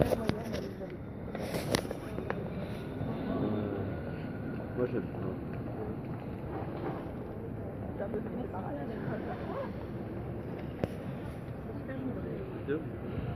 Moi j'aime pas. C'est un peu plus par là. Deux.